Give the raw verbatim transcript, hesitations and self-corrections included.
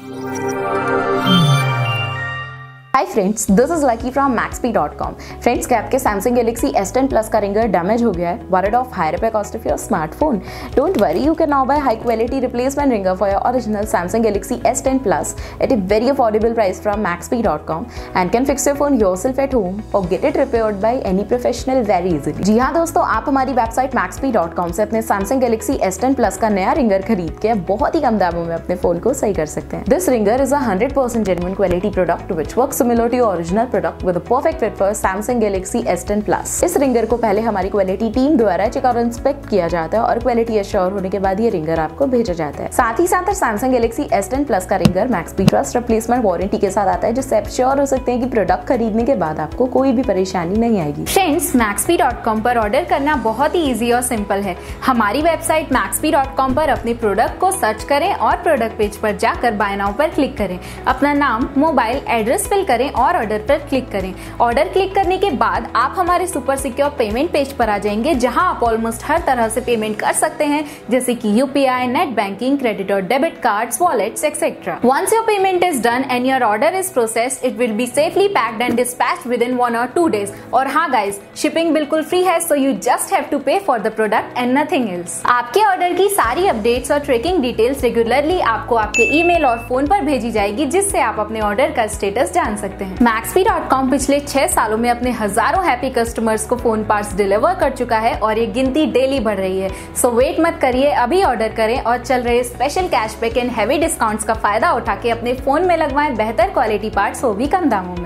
Hi friends, this is Lucky from Maxpe dot com. Friends, क्या आपके Samsung Galaxy S ten plus का ringer damage हो गया है? Worried of high repair cost of your smartphone? Don't worry, you can now buy high quality replacement ringer for your original Samsung Galaxy S ten Plus at a very affordable price from maxp dot com and can fix your phone yourself at home or get it repaired by any professional very easily। जी हाँ दोस्तों, आप हमारी website maxp dot com से अपने Samsung Galaxy S ten Plus का नया ringer खरीद के बहुत ही कम दामों में अपने फोन को सही कर सकते हैं। This ringer is a one hundred percent genuine quality product which works similar to your original product with a perfect fit for Samsung Galaxy S ten Plus। इस रिंगर को पहले हमारी क्वालिटी टीम द्वारा चेक और inspect किया जाता है और क्वालिटी एश्योर होने के बाद ये रिंगर आपको भेजा जाता है। साथ ही साथ Samsung Galaxy S ten Plus का ringer Maxpe trust replacement warranty के साथ आता है, जिससे आप श्योर हो सकते हैं कि प्रोडक्ट खरीदने के बाद आपको कोई भी परेशानी नहीं आएगी। फ्रेंड्स, मैक्सपी डॉट कॉम पर ऑर्डर करना बहुत ही इजी और सिंपल है। हमारी वेबसाइट मैक्सपी डॉट कॉम पर अपने प्रोडक्ट को सर्च करें और प्रोडक्ट पेज पर जाकर बाय नाउ पर क्लिक करें। अपना नाम, मोबाइल एड्रेस फिल करें और ऑर्डर पर क्लिक करें। ऑर्डर क्लिक करने के बाद आप हमारे सुपर सिक्योर पेमेंट पेज पर आ जाएंगे, जहां आप ऑलमोस्ट हर तरह से पेमेंट कर सकते हैं, जैसे कि यूपीआई, नेट बैंकिंग, क्रेडिट और debit cards, wallets etcetera. Once your payment is done and your order is processed, it will be safely packed and dispatched within one or two days। और हाँ guys, shipping बिल्कुल free है, so you just have to pay for the product and nothing else। आपके order की सारी updates और tracking details regularly आपको आपके ईमेल और फोन पर भेजी जाएगी, जिससे आप अपने ऑर्डर का स्टेटस जान सकते हैं। मैक्सपी डॉट कॉम पिछले छह सालों में अपने हजारों हैप्पी कस्टमर्स को फोन पार्ट्स डिलीवर कर चुका है और ये गिनती डेली बढ़ रही है। सो वेट मत करिए, अभी ऑर्डर करें और चल रहे special cashback and heavy discounts का फायदा उठा के अपने फोन में लगवाएं बेहतर क्वालिटी पार्ट्स, वो भी कम दामों में।